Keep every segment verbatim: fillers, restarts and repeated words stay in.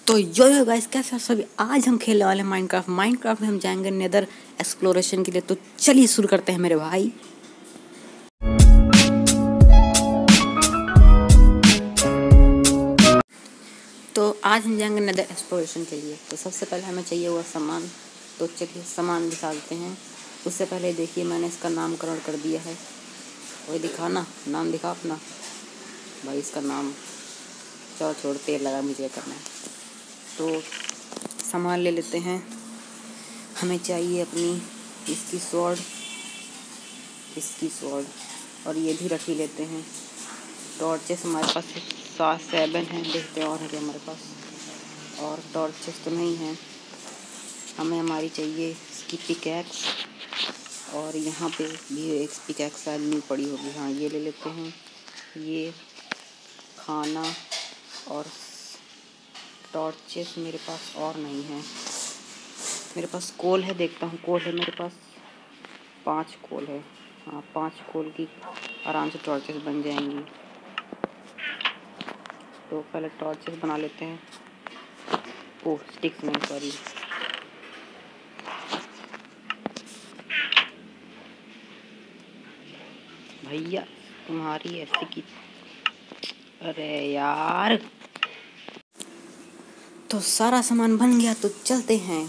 तो यो yo guys, कैसे हैं सभी। आज हम खेलने वाले हैं माइनक्राफ्ट। माइनक्राफ्ट में हम जाएंगे नेदर एक्सप्लोरेशन के लिए। तो चलिए शुरू करते हैं मेरे भाई। तो आज हम जाएंगे नेदर एक्सप्लोरेशन के लिए। तो सबसे पहले हमें चाहिए हुआ सामान। तो चलिए सामान निकालते हैं। उससे पहले देखिए, मैंने इसका नामकरण कर दिया है। वही दिखा ना, नाम दिखा अपना भाई। इसका नाम चलो छोड़, तेल लगा मुझे करना है। तो सामान ले लेते हैं। हमें चाहिए अपनी इसकी स्वॉर्ड, इसकी स्वॉर्ड और ये भी रख ही लेते हैं। टॉर्चेस हमारे पास सात सेवन हैं। देखते हैं और है हमारे पास। और टॉर्चेस तो नहीं हैं। हमें हमारी चाहिए इसकी पिकैक्स। और यहाँ पे भी एक पिकैक्स शायद न्यू पड़ी होगी। हाँ, ये ले लेते हैं। ये खाना और टॉर्चेस मेरे पास और नहीं है। मेरे पास कोल है, देखता हूँ कोल है मेरे पास। पांच कोल है। हाँ, पांच कोल की आराम से टॉर्चेस बन जाएंगी। तो पहले टॉर्चेस बना लेते हैं। ओह, स्टिक्स नहीं, सॉरी। भैया तुम्हारी ऐसी की, अरे यार। तो सारा सामान बन गया, तो चलते हैं।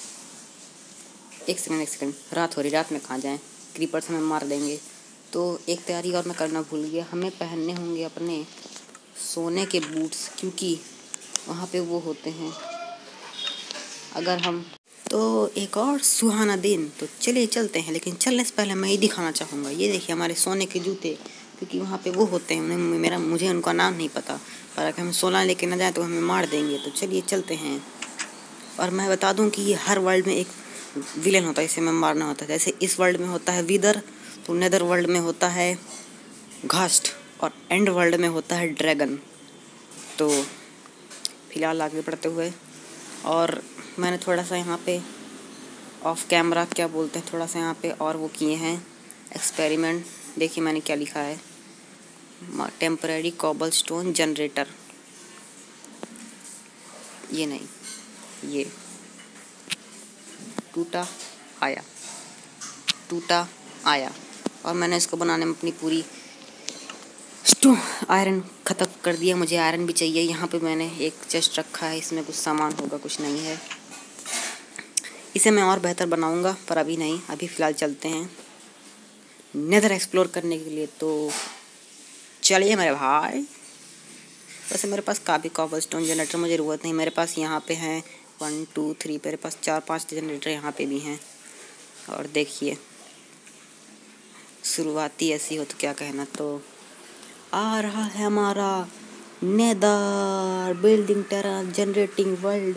एक सेकंड एक सेकंड रात हो रही, रात में कहाँ जाएं, क्रीपर्स हमें मार देंगे। तो एक तैयारी और मैं करना भूल गया। हमें पहनने होंगे अपने सोने के बूट्स, क्योंकि वहाँ पे वो होते हैं। अगर हम तो एक और सुहाना दिन। तो चलिए चलते हैं, लेकिन चलने से पहले मैं ये दिखाना चाहूँगा। ये देखिए हमारे सोने के जूते, क्योंकि वहाँ पे वो होते हैं। मेरा मुझे उनका नाम नहीं पता, पर अगर हम सोना लेके ना जाएँ तो हमें मार देंगे। तो चलिए चलते हैं। और मैं बता दूँ कि ये हर वर्ल्ड में एक विलेन होता है, इसे में मारना होता है। जैसे इस वर्ल्ड में होता है विदर, तो नेदर वर्ल्ड में होता है घास्ट, और एंड वर्ल्ड में होता है ड्रैगन। तो फिलहाल आगे बढ़ते हुए, और मैंने थोड़ा सा यहाँ पे ऑफ कैमरा क्या बोलते हैं, थोड़ा सा यहाँ पे और वो किए हैं एक्सपेरिमेंट। देखिए मैंने क्या लिखा है, टेम्पररी कॉबल स्टोन जनरेटर। ये नहीं, ये टूटा आया, टूटा आया। और मैंने इसको बनाने में अपनी पूरी स्टोन आयरन ख़त्म कर दिया। मुझे आयरन भी चाहिए। यहाँ पे मैंने एक चेस्ट रखा है, इसमें कुछ सामान होगा, कुछ नहीं है। इसे मैं और बेहतर बनाऊँगा, पर अभी नहीं। अभी फ़िलहाल चलते हैं नेदर एक्सप्लोर करने के लिए। तो चलिए मेरे भाई। वैसे मेरे पास काफ़ी कॉबल स्टोन जनरेटर मुझे ज़रूरत नहीं। मेरे पास यहाँ पे हैं वन टू थ्री, मेरे पास चार पांच जनरेटर यहाँ पे भी हैं। और देखिए, शुरुआती ऐसी हो तो क्या कहना। तो आ रहा है हमारा nether building terra generating world.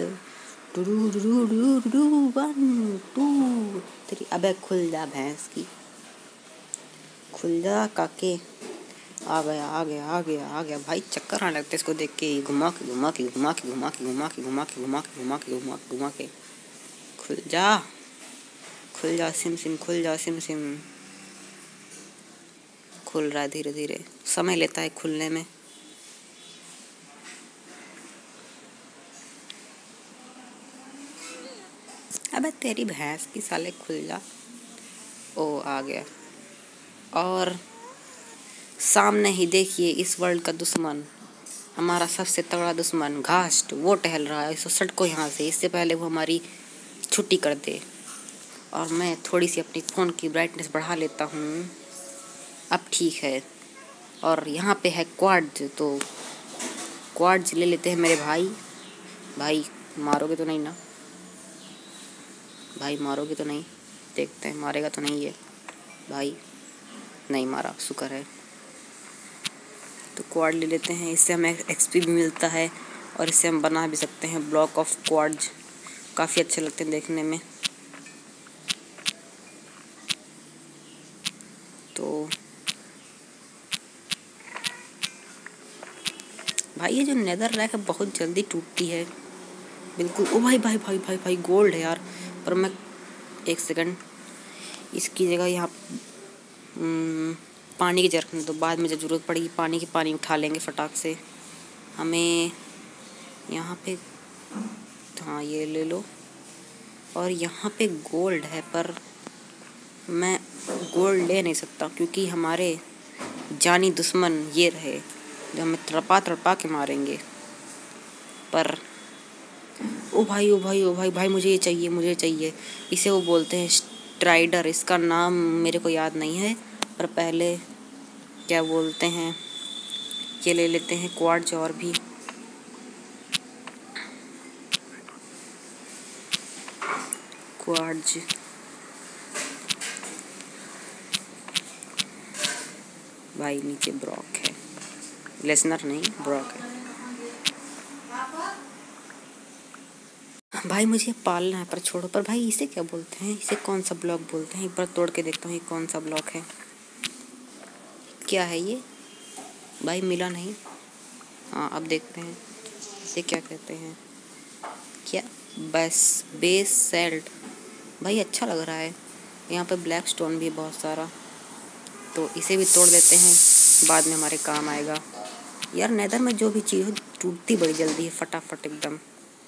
One two three. अबे खुल जा भैंस की, खुल जा काके। आ गया आ गया आ गया आ गया भाई। चक्कर आने लगते इसको देख के। घुमा के घुमा के घुमा के घुमा के घुमा के घुमा के घुमा के घुमा के घुमा के घुमा के खुल जा, खुल जा सिम सिम, खुल जा सिम सिम। खुल रहा है धीरे धीरे, समय लेता है खुलने में। अबे तेरी भैंस की साले, खुल जा। ओ आ गया। और सामने ही देखिए इस वर्ल्ड का दुश्मन, हमारा सबसे तगड़ा दुश्मन घास्ट, वो टहल रहा है। इसको सटको यहाँ से, इससे पहले वो हमारी छुट्टी कर दे। और मैं थोड़ी सी अपनी फ़ोन की ब्राइटनेस बढ़ा लेता हूँ। अब ठीक है। और यहाँ पे है क्वार्ट्ज, तो क्वार्ट्ज ले लेते हैं मेरे भाई। भाई मारोगे तो नहीं ना, भाई मारोगे तो नहीं। देखते हैं, मारेगा तो नहीं ये भाई। नहीं मारा, शुक्र है। तो क्वार्ट्ज ले लेते हैं, इससे हमें एक्सपी भी मिलता है। और इससे हम बना भी सकते हैं ब्लॉक ऑफ क्वार्ट्ज। काफ़ी अच्छे लगते हैं देखने में। तो भाई ये जो नेदर रैक है बहुत जल्दी टूटती है, बिल्कुल। ओ भाई भाई भाई भाई भाई गोल्ड है यार। पर मैं एक सेकंड, इसकी जगह यहाँ पानी की जरूरत नहीं, तो बाद में जब ज़रूरत पड़ेगी पानी की, पानी उठा लेंगे फटाक से। हमें यहाँ पे हाँ ये ले लो। और यहाँ पे गोल्ड है, पर मैं गोल्ड ले नहीं सकता क्योंकि हमारे जानी दुश्मन ये रहे जो हमें तड़पा तड़पा के मारेंगे। पर ओ भाई ओ भाई ओ भाई भाई मुझे ये चाहिए, मुझे चाहिए। इसे वो बोलते हैं स्ट्राइडर, इसका नाम मेरे को याद नहीं है, पर पहले क्या बोलते हैं, ये ले लेते हैं क्वार्ट्ज। और भी क्वार्ट्ज, भाई नीचे ब्रॉक है, लेसनर नहीं ब्रॉक है। भाई मुझे पालना है, पर छोड़ो। पर भाई इसे क्या बोलते हैं, इसे कौन सा ब्लॉक बोलते हैं? एक बार तोड़ के देखता हूँ ये कौन सा ब्लॉक है। क्या है ये? भाई मिला नहीं। हाँ अब देखते हैं इसे क्या कहते हैं। क्या? बस बेस सेल्ट। भाई अच्छा लग रहा है। यहाँ पे ब्लैक स्टोन भी बहुत सारा, तो इसे भी तोड़ देते हैं, बाद में हमारे काम आएगा। यार नेदर में जो भी चीज़ हो टूटती बड़ी जल्दी है, फटाफट एकदम।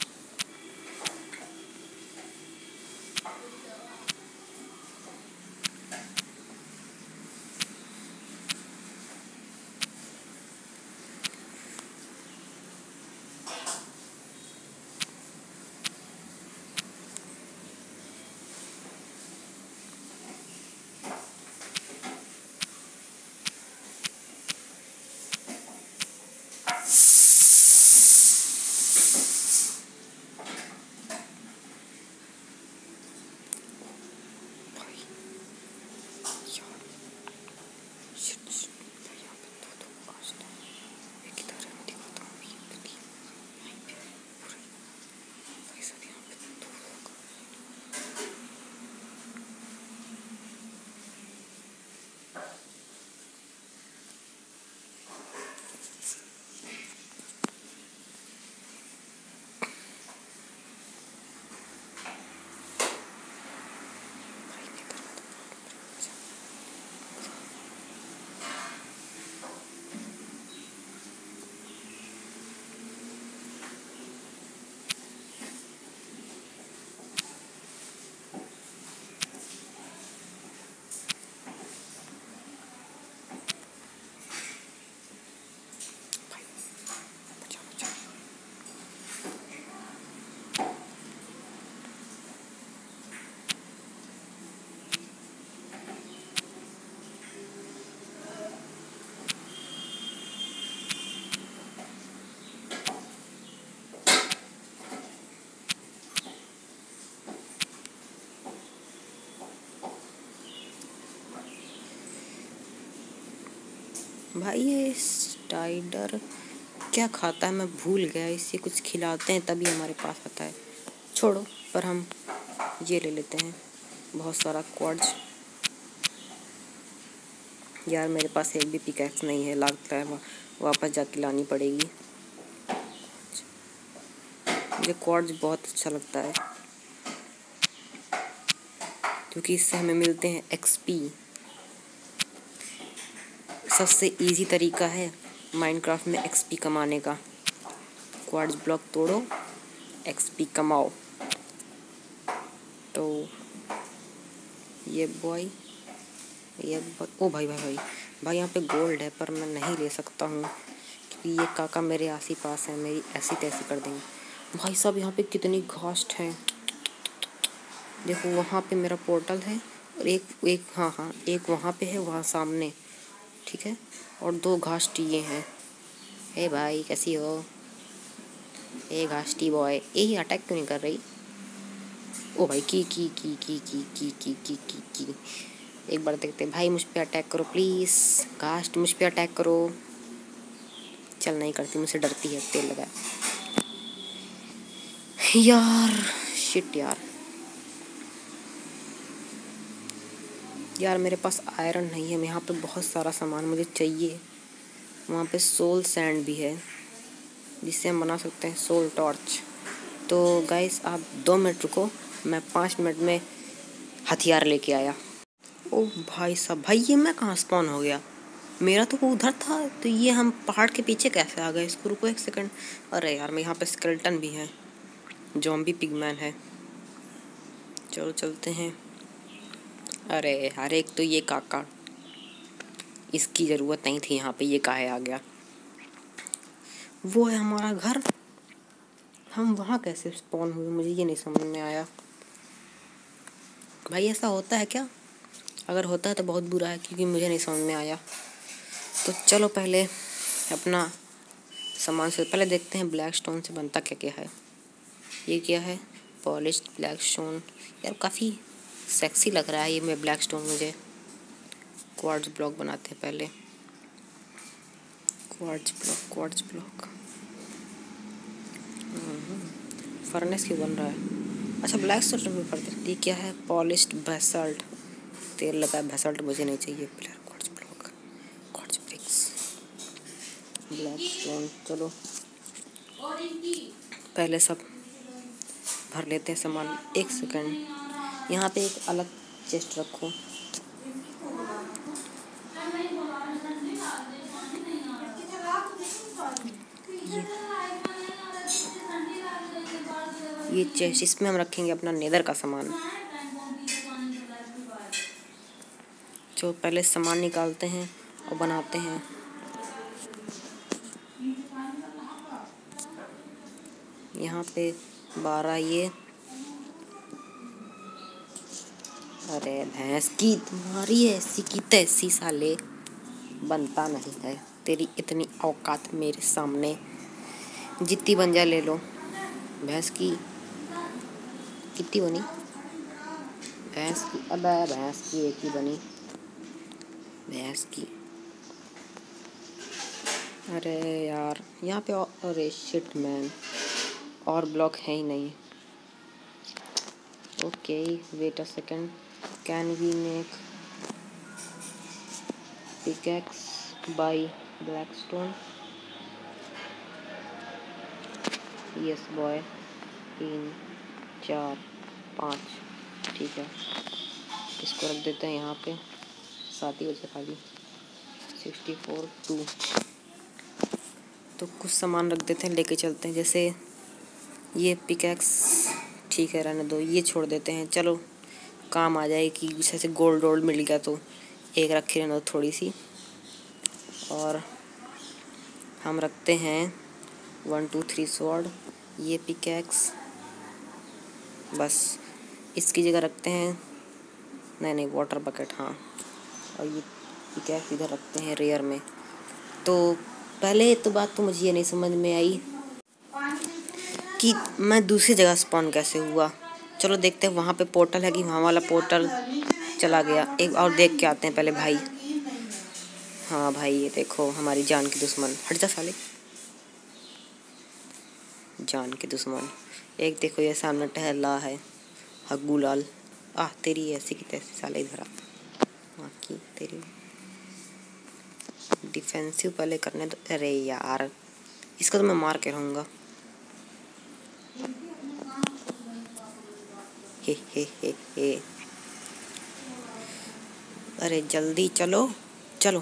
भाई ये स्टाइडर क्या खाता है मैं भूल गया। इसे कुछ खिलाते हैं तभी हमारे पास आता है। छोड़ो, पर हम ये ले लेते हैं बहुत सारा क्वार्ट्ज। यार मेरे पास एक भी पिकैक्स नहीं है, लगता है वापस जाके लानी पड़ेगी। मुझे क्वार्ट्ज बहुत अच्छा लगता है क्योंकि इससे हमें मिलते हैं एक्सपी। सबसे इजी तरीका है माइनक्राफ्ट में एक्सपी कमाने का। क्वार्ट्ज ब्लॉक तोड़ो, एक्सपी कमाओ। तो ये बॉय ये बॉय ओ भाई भाई भाई भाई यहाँ पे गोल्ड है, पर मैं नहीं ले सकता हूँ क्योंकि ये काका मेरे आस ही पास है, मेरी ऐसी तैसी कर देंगे। भाई साहब यहाँ पे कितनी घास्ट है, देखो वहाँ पे मेरा पोर्टल है और एक एक हाँ हाँ एक वहाँ पे है, वहाँ सामने, ठीक है। और दो घासटी ये हैं। ए भाई कैसी हो? ए घासटी बॉय, ए अटैक क्यों नहीं कर रही? ओ भाई की की की की की की की की की की एक बार देखते हैं। भाई मुझ पे अटैक करो प्लीज़, घास्ट मुझ पे अटैक करो। चल नहीं करती, मुझसे डरती है, तेल लगा यार। शिट यार यार मेरे पास आयरन नहीं है। यहाँ पे बहुत सारा सामान मुझे चाहिए। वहाँ पे सोल सैंड भी है जिससे हम बना सकते हैं सोल टॉर्च। तो गाइस आप दो मिनट रुको, मैं पाँच मिनट में हथियार लेके आया। ओ भाई साहब, भाई ये मैं कहाँ स्पॉन हो गया? मेरा तो वो उधर था, तो ये हम पहाड़ के पीछे कैसे आ गए? इसको रुको एक सेकंड। अरे यार मैं यहाँ पे स्केलेटन भी है। जॉम्बी पिगमैन है। चलो चलते हैं। अरे हर एक तो ये काका, इसकी ज़रूरत नहीं थी यहाँ पे, ये काहे आ गया। वो है हमारा घर, हम वहाँ कैसे स्पॉन हुए मुझे ये नहीं समझ में आया। भाई ऐसा होता है क्या? अगर होता है तो बहुत बुरा है, क्योंकि मुझे नहीं समझ में आया। तो चलो पहले अपना सामान से पहले देखते हैं ब्लैक स्टोन से बनता क्या क्या है। ये क्या है? Polished black stone. यार काफ़ी सेक्सी लग रहा है ये मैं ब्लैक स्टोन मुझे। क्वार्ट्ज ब्लॉक बनाते हैं पहले। Quartz block quartz block furnace क्यों बन रहा है? अच्छा ब्लैक स्टोन में कर देती। क्या है? Polished basalt. तेल लगा है बेसाल्ट मुझे नहीं चाहिए। Quartz block quartz bricks black stone. चलो पहले सब भर लेते हैं सामान। एक सेकंड, यहाँ पे एक अलग चेस्ट रखो। ये ये चेस्ट, इसमें हम रखेंगे अपना नेदर का सामान। जो पहले सामान निकालते हैं और बनाते हैं। यहाँ पे बारह ये। अरे भैंस की तुम्हारी ऐसी की तैसी साले, बनता नहीं है तेरी इतनी औकात मेरे सामने। जितनी बन जाए ले लो। भैंस की कितनी बनी? भैंस की अबे भैंस की एक ही बनी भैंस की। अरे यार यहाँ पे और, अरे शिट मैन, और ब्लॉक है ही नहीं। Okay wait a second, can we make pickaxe by black stone? Yes boy. तीन चार पाँच ठीक है, इसको रख देते हैं यहाँ पे। सात ही बचे खाली। Sixty four two. तो कुछ सामान रख देते हैं, लेके चलते हैं। जैसे ये पिकैक्स ठीक है रहने दो, ये छोड़ देते हैं। चलो काम आ जाएगी, जैसे गोल्ड वोल्ड मिल गया तो एक रखी रहने दो थोड़ी सी। और हम रखते हैं वन टू थ्री स्वॉर्ड। ये पिकैक्स बस इसकी जगह रखते हैं। नहीं नहीं वाटर बकेट हाँ। और ये पिकैक्स इधर रखते हैं रेयर में। तो पहले तो बात तो मुझे ये नहीं समझ में आई कि मैं दूसरी जगह स्पॉन कैसे हुआ। चलो देखते हैं, वहाँ पे पोर्टल है कि वहाँ वाला पोर्टल चला गया। एक और देख के आते हैं पहले भाई। हाँ भाई ये देखो हमारी जान की दुश्मन, हट जा साले। जान के दुश्मन एक देखो ये सामने टहला है हग्गू लाल। आह तेरी ऐसी की तैसी साले इधर आ। वहाँ की तेरी डिफेंसिव पहले करने दो। अरे यार इसको तो मैं मार के रहूँगा। हे हे हे हे। अरे जल्दी चलो चलो।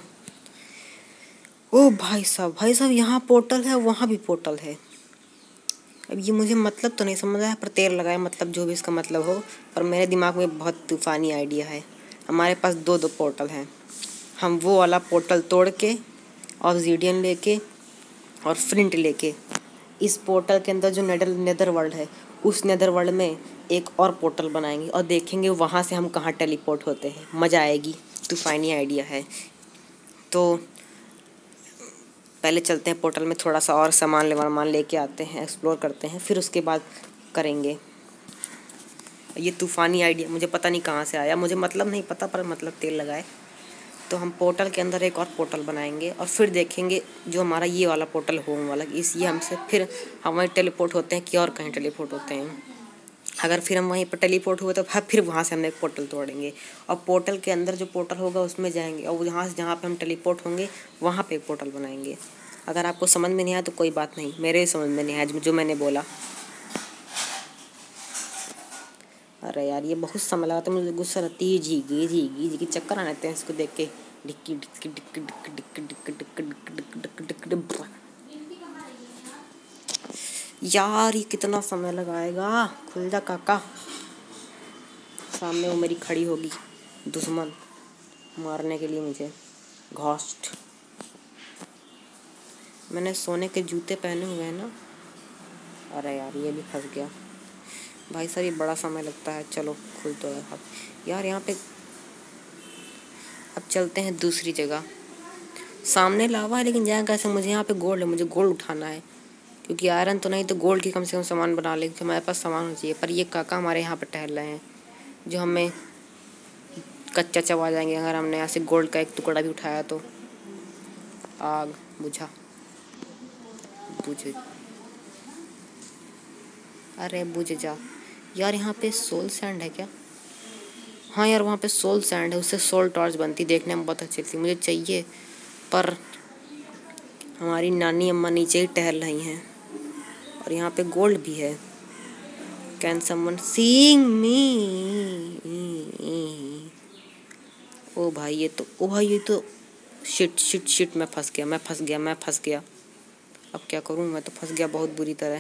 ओ भाई साहब भाई साहब यहाँ पोर्टल है, वहाँ भी पोर्टल है। अब ये मुझे मतलब तो नहीं समझ आया, पर तेल लगाए मतलब जो भी इसका मतलब हो। पर मेरे दिमाग में बहुत तूफ़ानी आइडिया है। हमारे पास दो दो पोर्टल हैं। हम वो वाला पोर्टल तोड़ के ऑब्सीडियन लेके और फ्लिंट लेके इस पोर्टल के अंदर जो नेदर नेदर वर्ल्ड है, उस नेदर वर्ल्ड में एक और पोर्टल बनाएंगे और देखेंगे वहाँ से हम कहाँ टेलीपोर्ट होते हैं। मज़ा आएगी, तूफ़ानी आइडिया है। तो पहले चलते हैं पोर्टल में, थोड़ा सा और सामान ले वामान लेके आते हैं, एक्सप्लोर करते हैं, फिर उसके बाद करेंगे। ये तूफ़ानी आइडिया मुझे पता नहीं कहाँ से आया, मुझे मतलब नहीं पता पर मतलब तेल लगाए। तो हम पोर्टल के अंदर एक और पोर्टल बनाएंगे और फिर देखेंगे जो हमारा ये वाला पोर्टल होने वाला इस ये हमसे फिर हम वहीं टेलीपोर्ट होते हैं कि और कहीं टेलीपोर्ट होते हैं। अगर फिर हम वहीं पर टेलीपोर्ट हुए तो फिर वहाँ से हम एक पोर्टल तोड़ेंगे और पोर्टल के अंदर जो पोर्टल होगा उसमें जाएंगे और यहाँ से जहाँ पे हम टेलीपोर्ट होंगे वहाँ पे एक पोर्टल बनाएंगे। अगर आपको समझ में नहीं आया तो कोई बात नहीं, मेरे भी समझ में नहीं आया जो मैंने बोला। अरे यार ये बहुत समय लगा था, मुझे गुस्सा रहती है। झीगी झीगी झीगी चक्कर आने हैं इसको देख के। डिक्की डिक्की डिक्की डिक्की डिक्की डिक्की डिक्की डिक्की डिक्की डिक्की डिक्की। यार ये कितना समय लगाएगा? खुल जा काका। सामने वो मेरी खड़ी होगी दुश्मन मारने के लिए मुझे। घोस्ट। मैंने सोने के जूते पहने हुए हैं ना। अरे यार ये भी फंस गया भाई साहब, ये बड़ा समय लगता है। चलो खुल तो है अब यार यहाँ पे। अब चलते हैं दूसरी जगह। सामने लावा है लेकिन जाए कैसे? मुझे यहाँ पे गोल्ड है, मुझे गोल्ड उठाना है क्योंकि आयरन तो नहीं तो गोल्ड की कम से कम सामान बना ले, क्योंकि हमारे पास सामान होना चाहिए। पर ये काका हमारे यहाँ पे टहल रहे हैं जो हमें कच्चा चबा जाएंगे अगर हमने यहाँ से गोल्ड का एक टुकड़ा भी उठाया तो। आग बुझा बुझ अरे बुझ जा यार। यहाँ पे सोल सैंड है क्या? हाँ यार वहाँ पे सोल सैंड है, उससे सोल टॉर्च बनती, देखने में बहुत अच्छी थी, मुझे चाहिए। पर हमारी नानी अम्मा नीचे ही टहल रही हैं और यहाँ पे गोल्ड भी है। Can someone seeing me? ओ भाई ये तो ओ भाई ये तो शिट शिट शिट मैं फंस गया मैं फंस गया मैं फंस गया। अब क्या करूँ? मैं तो फंस गया बहुत बुरी तरह।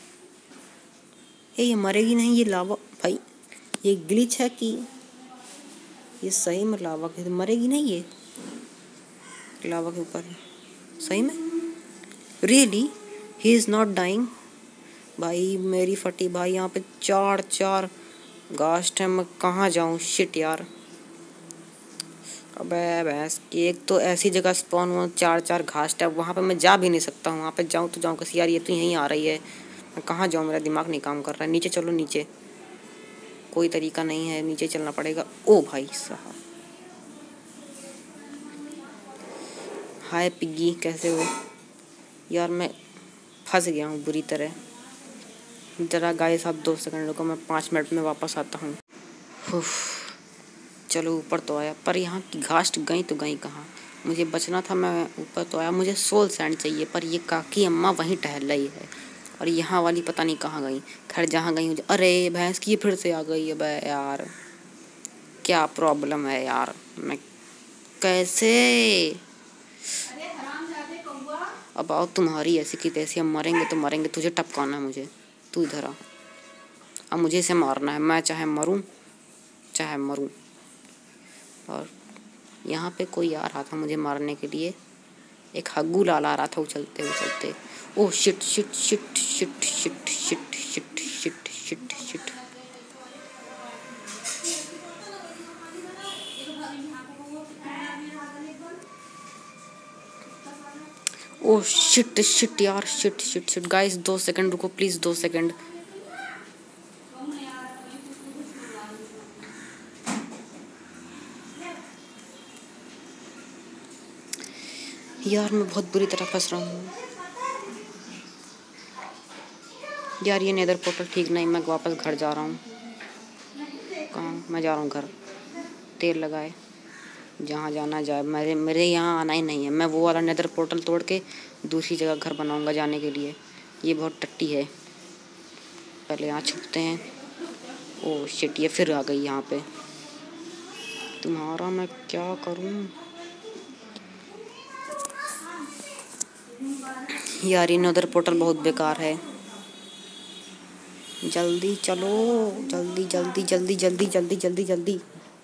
ये मरेगी नहीं ये लावा भाई। ये ग्लिच है कि ये सही में लावा के? मरेगी नहीं ये लावा के ऊपर है सही में? Really he is not dying. भाई मेरी फटी भाई। यहाँ पे चार चार घास्ट है, मैं कहाँ जाऊँ? शिट यार। अबे भैंस की, एक तो ऐसी जगह स्पॉन हुआ चार चार घास्ट है, वहाँ पे मैं जा भी नहीं सकता हूँ। वहाँ पे जाऊँ तो जाऊँ कैसे यार? ये तो यहीं आ रही है, मैं कहाँ जाऊँ? मेरा दिमाग नहीं काम कर रहा है। नीचे चलो नीचे, कोई तरीका नहीं है, नीचे चलना पड़ेगा। ओ भाई साहब। हाय पिग्गी कैसे हो यार? मैं फंस गया हूँ बुरी तरह। ज़रा गाइस आप दो सेकंड रुको, मैं पाँच मिनट में वापस आता हूँ। चलो ऊपर तो आया, पर यहाँ की घास्ट गई तो गई कहाँ? मुझे बचना था, मैं ऊपर तो आया। मुझे सोल सैंड चाहिए पर ये काकी अम्मा वहीं टहल रही है और यहाँ वाली पता नहीं कहाँ गई। खैर जहाँ गई मुझे। अरे भैंस की फिर से आ गई है यार, क्या प्रॉब्लम है यार? मैं कैसे? अब आओ तुम्हारी ऐसी की तैसी, हम मरेंगे तो मरेंगे, तुझे टपकाना है मुझे। तू इधर आ, अब मुझे इसे मारना है, मैं चाहे मरूं चाहे मरूं। और यहाँ पे कोई आ रहा था मुझे मारने के लिए, एक हग्गू लाल आ रहा था उछलते उछलते। Oh shit shit shit shit shit shit shit shit shit shit. Oh shit shit यार, शिट शिट शिट। गाइस दो सेकंड रुको प्लीज, दो सेकंड। यार मैं बहुत बुरी तरह फंस रहा हूँ यार। ये नेदर पोर्टल ठीक नहीं, मैं वापस घर जा रहा हूँ। कहाँ? मैं जा रहा हूँ घर। तेल लगाए, जहाँ जाना जाए। मेरे मेरे यहाँ आना ही नहीं है। मैं वो वाला नेदर पोर्टल तोड़ के दूसरी जगह घर बनाऊँगा जाने के लिए। ये बहुत टट्टी है। पहले यहाँ छुपते हैं। ओह शिट, ये फिर आ गई यहाँ पे। तुम्हारा मैं क्या करूँ यार? ये नेदर पोर्टल बहुत बेकार है। जल्दी चलो, जल्दी जल्दी जल्दी जल्दी जल्दी जल्दी जल्दी।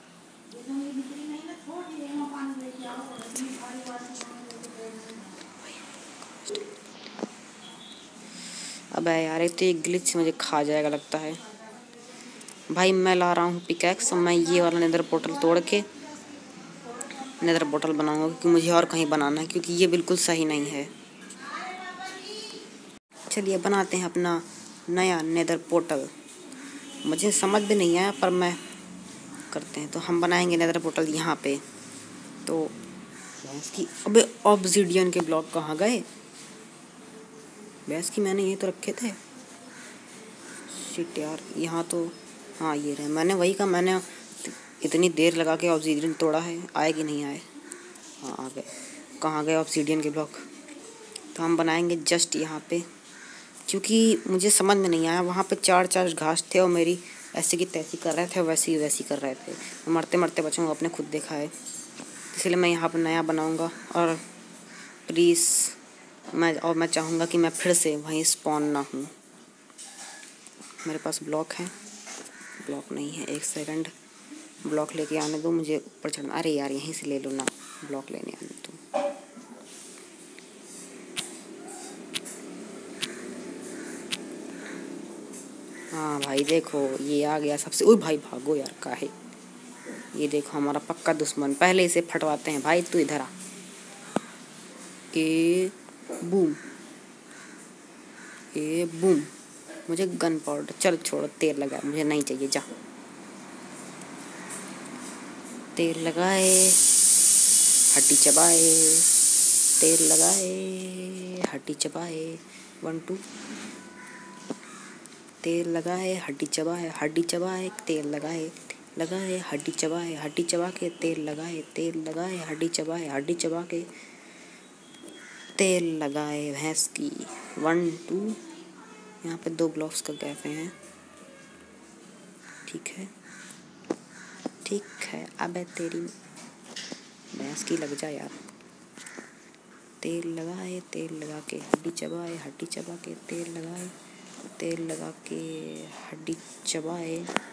अबे यार एक तो ये ग्लिच मुझे खा जाएगा लगता है। भाई मैं ला रहा हूँ पिकैक्स, मैं ये वाला नेदर पोर्टल तोड़ के नेदर पोर्टल बनाऊंगा क्योंकि मुझे और कहीं बनाना है, क्योंकि ये बिल्कुल सही नहीं है। चलिए बनाते हैं अपना नया नेदर पोर्टल। मुझे समझ भी नहीं आया पर मैं करते हैं। तो हम बनाएंगे नेदर पोर्टल यहाँ पे। तो भैंस की, अबे ऑब्सिडियन के ब्लॉक कहाँ गए? भैंस की मैंने ये तो रखे थे। शिट यार, यहाँ तो हाँ ये रहे। मैंने वही कहा, मैंने इतनी देर लगा के ऑब्सिडियन तोड़ा है, आए कि नहीं आए? हाँ आ गए। कहाँ गए ऑब्सिडियन के ब्लॉक? तो हम बनाएंगे जस्ट यहाँ पे, क्योंकि मुझे समझ में नहीं आया। वहाँ पे चार चार घास थे और मेरी ऐसे की तैसी कर रहे थे, वैसी वैसी कर रहे थे। मैं मरते मरते बचूँगा, आपने खुद देखा है। इसलिए मैं यहाँ पर नया बनाऊँगा और प्लीज़ मैं और मैं चाहूँगा कि मैं फिर से वहीं स्पॉन ना हूँ। मेरे पास ब्लॉक है, ब्लॉक नहीं है, एक सेकंड, ब्लॉक लेके आने दो मुझे ऊपर चढ़ना। अरे यार यहीं से ले लो ना, ब्लॉक लेने आने दो। हाँ भाई देखो ये आ गया सबसे। ओए भाई भागो यार काहे। ये देखो हमारा पक्का दुश्मन, पहले इसे फटवाते हैं। भाई तू इधर आ। A boom, a boom. मुझे गन पाउडर, चल छोड़ो, तेल लगा, मुझे नहीं चाहिए, जा। तेल लगाए, हड्डी चबाए, तेल लगाए, हड्डी चबाए, वन टू। तेल लगाए, हड्डी चबाए, हड्डी चबाए, तेल लगाए, लगाए, हड्डी चबाए, हड्डी चबा के तेल लगाए, तेल लगाए, हड्डी चबाए, हड्डी चबा के तेल लगाए भैंस की, वन टू। यहाँ पे दो ब्लॉक्स का गैप है, ठीक है ठीक है। अबे तेरी भैंस की लग जा यार। तेल लगाए, तेल लगा के हड्डी चबाए, हड्डी चबा के तेल लगाए, तेल लगा के हड्डी चबाए।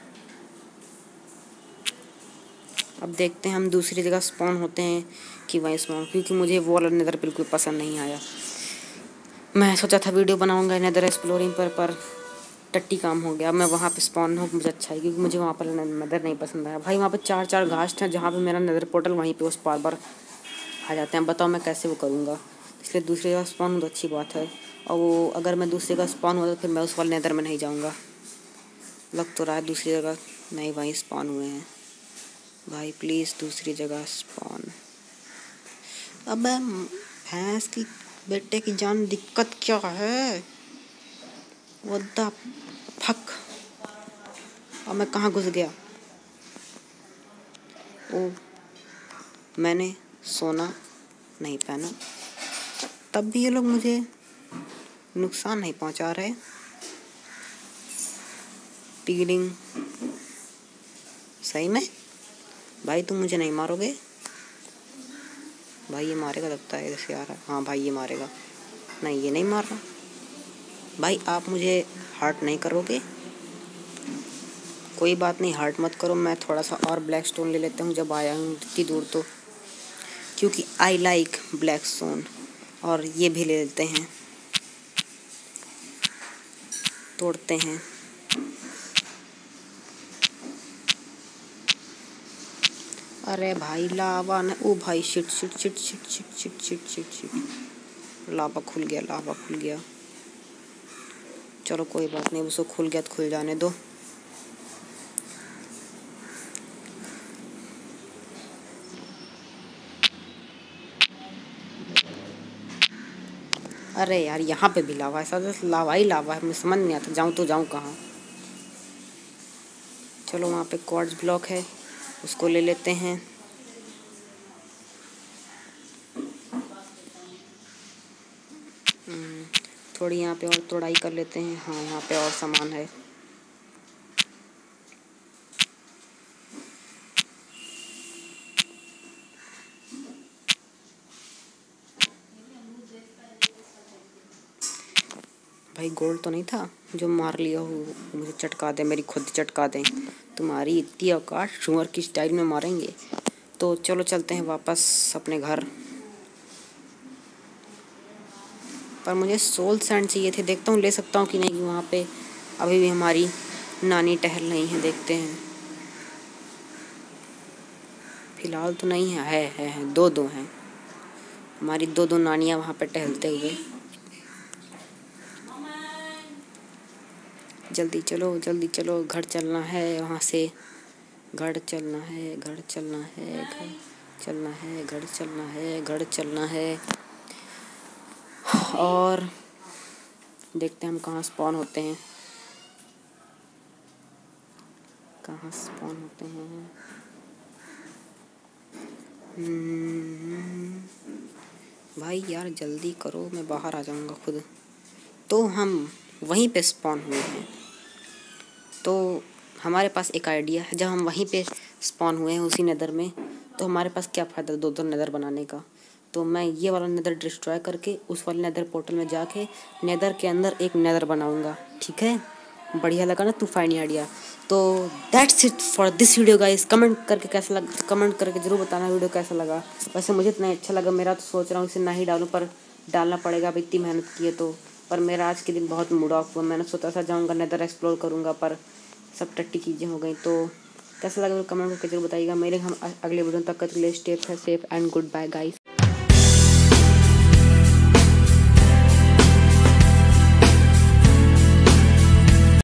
अब देखते हैं हम दूसरी जगह स्पॉन होते हैं कि वहीं स्पॉन, क्योंकि मुझे वो वाला नेदर बिल्कुल पसंद नहीं आया। मैं सोचा था वीडियो बनाऊंगा नेदर एक्सप्लोरिंग पर पर टट्टी काम हो गया। मैं वहाँ पे स्पॉन हो मुझे अच्छा है, क्योंकि मुझे वहाँ पर नेदर नहीं पसंद आया। भाई वहाँ पे चार चार घास था जहाँ पे मेरा नेदर पोर्टल, वहीं पे उस बार बार आ जाते हैं। बताओ मैं कैसे वो करूँगा। इसलिए दूसरी जगह स्पॉन हो तो अच्छी बात है। और वो अगर मैं दूसरी जगह स्पॉन हुआ तो फिर मैं उस वाले नेदर में नहीं जाऊँगा। लग तो रहा है दूसरी जगह नहीं, वहीं स्पॉन हुए हैं। भाई प्लीज़ दूसरी जगह स्पॉन। अब भैंस की बेटे की जान, दिक्कत क्या है। वो द फक। अब मैं कहाँ घुस गया। ओ मैंने सोना नहीं पहना, तब भी ये लोग मुझे नुकसान नहीं पहुंचा रहे। पीलिंग सही में। भाई तुम मुझे नहीं मारोगे। भाई ये मारेगा लगता है, जैसे आ रहा है। हाँ भाई ये मारेगा। नहीं ये नहीं मार रहा। भाई आप मुझे हार्ट नहीं करोगे। कोई बात नहीं, हार्ट मत करो। मैं थोड़ा सा और ब्लैक स्टोन ले लेता हूँ जब आया हूँ इतनी दूर तो, क्योंकि आई लाइक ब्लैक स्टोन। और ये भी ले लेते हैं, तोड़ते हैं। अरे भाई लावा न, ओ भाई shit shit shit shit shit shit shit shit shit lava खुल गया, लावा खुल गया। चलो कोई बात नहीं, उसको खुल गया तो खुल जाने दो। अरे यार यहाँ पे भी लावा है, ऐसा लावा ही लावा है। मुझे समझ नहीं आता जाऊँ तो जाऊँ कहाँ। चलो वहाँ पे क्वार्ट्ज ब्लॉक है, उसको ले लेते हैं। थोड़ी यहाँ पे और तोड़ाई कर लेते हैं। हाँ यहाँ पे और सामान है। भाई गोल्ड तो नहीं था जो मार लिया हो मुझे चटका दे, मेरी खुद चटका दें। तुम्हारी इतनी औकात, शुअर की स्टाइल में मारेंगे। तो चलो चलते हैं वापस अपने घर। पर मुझे सोल सैंड चाहिए थे, देखता हूँ ले सकता हूँ कि नहीं। वहाँ पे अभी भी हमारी नानी टहल रही हैं, देखते हैं। फिलहाल तो नहीं है, है है, है दो दो हैं हमारी, दो दो नानियाँ वहाँ पे टहलते हुए। जल्दी चलो जल्दी चलो, घर चलना है वहाँ से। घर चलना है, घर चलना है, घर चलना है, घर चलना है, घर चलना है। और देखते हैं हम कहाँ स्पॉन होते हैं, कहाँ स्पॉन होते हैं। भाई यार जल्दी करो, मैं बाहर आ जाऊँगा खुद। तो हम वहीं पे स्पॉन हुए हैं, तो हमारे पास एक आइडिया है। जब हम वहीं पे स्पॉन हुए हैं उसी नेदर में, तो हमारे पास क्या फ़ायदा दो दो नेदर बनाने का। तो मैं ये वाला नेदर डिस्ट्रॉय करके उस वाले नेदर पोर्टल में जाके नेदर के अंदर एक नेदर बनाऊंगा, ठीक है। बढ़िया लगा ना तूफानी आइडिया। तो that's it for this video guys. Comment करके कैसा लगा, कमेंट करके ज़रूर बताना वीडियो कैसा लगा। वैसे मुझे इतना अच्छा लगा, मेरा तो सोच रहा हूँ इसे ना ही डालूँ, पर डालना पड़ेगा, अब इतनी मेहनत की है तो। पर मेरा आज के दिन बहुत मूड ऑफ हुआ, मैंने सोचा था जाऊँगा नेदर एक्सप्लोर करूँगा, पर सब टट्टी चीज़ें हो गई। तो कैसा लगा कमेंट करके जरूर बताइएगा। मेरे हम अगले वीडियो तक के लिए stay safe and good bye guys.